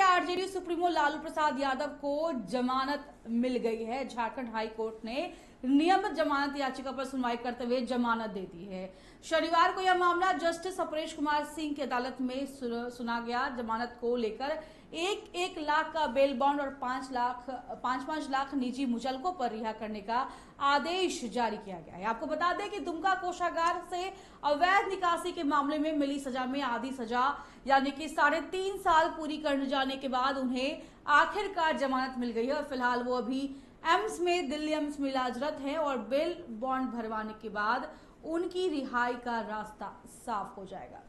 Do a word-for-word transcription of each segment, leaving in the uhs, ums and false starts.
RJD supremo Lalu Prasad Yadav को जमानत मिल गई है। झारखंड हाई कोर्ट ने नियमित जमानत याचिका पर सुनवाई करते हुए जमानत दे दी है। शनिवार को यह मामला जस्टिस अपरेश कुमार सिंह की अदालत में सुना गया। जमानत को लेकर एक एक लाख का बेल बॉन्ड और पांच लाख पांच पांच लाख निजी मुचलकों पर रिहा करने का आदेश जारी किया गया है। आपको बता दें कि दुमका कोषागार से अवैध निकासी के मामले में मिली सजा में आधी सजा यानी कि साढ़े तीन साल पूरी करने जाने के बाद उन्हें आखिरकार जमानत मिल गई है और फिलहाल वो अभी एम्स में दिल्ली एम्स में इलाजरत है और बेल बॉन्ड भरवाने के बाद उनकी रिहाई का रास्ता साफ हो जाएगा।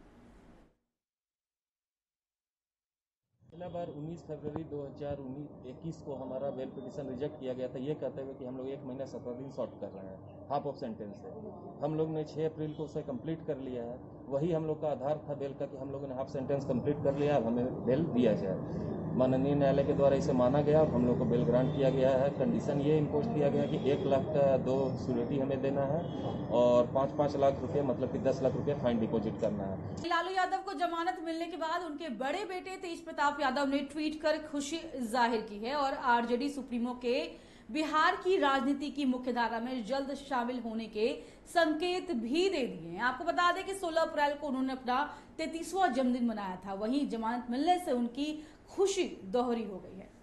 पहला बार उन्नीस फरवरी दो हज़ार इक्कीस को हमारा बेल पिटीशन रिजेक्ट किया गया था, ये कहते हुए कि हम लोग एक महीना सत्रह दिन शॉर्ट कर रहे हैं हाफ ऑफ सेंटेंस से। हम लोग ने छह अप्रैल को उसे कंप्लीट कर लिया है। वही हम लोग का आधार था बेल का कि हम लोगों ने हाफ सेंटेंस कंप्लीट कर लिया, अब हमें बेल दिया जाए। माननीय न्यायालय के द्वारा इसे माना गया और हम लोग को बेल ग्रांट किया गया है। कंडीशन ये इम्पोज किया गया कि एक लाख का दो सिक्योरिटी हमें देना है और पाँच पाँच लाख रुपए मतलब कि दस लाख रुपए फाइन डिपॉजिट करना है। लालू यादव को जमानत मिलने के बाद उनके बड़े बेटे तेज प्रताप यादव ने ट्वीट कर खुशी जाहिर की है और आरजेडी सुप्रीमो के बिहार की राजनीति की मुख्यधारा में जल्द शामिल होने के संकेत भी दे दिए हैं। आपको बता दें कि सोलह अप्रैल को उन्होंने अपना तैंतीसवां जन्मदिन मनाया था। वहीं जमानत मिलने से उनकी खुशी दोहरी हो गई है।